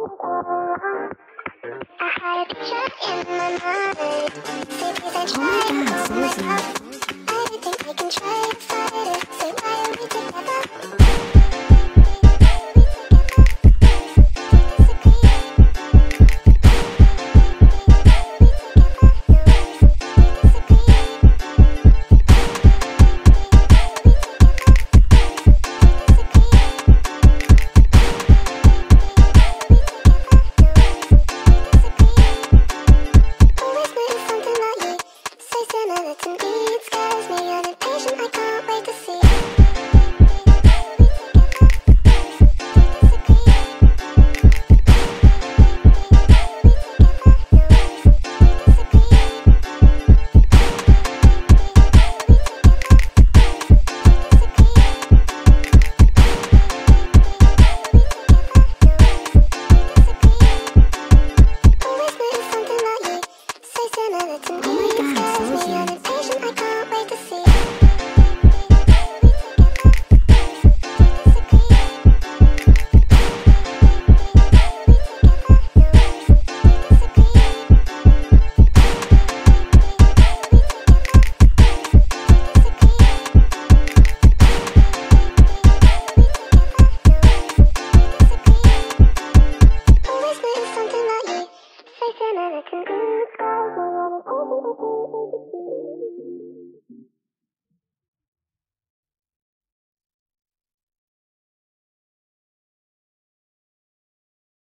had a picture in my mind. Say please and Oh my try god, to Soulzii. I think I can try to fight it. Say why are we together?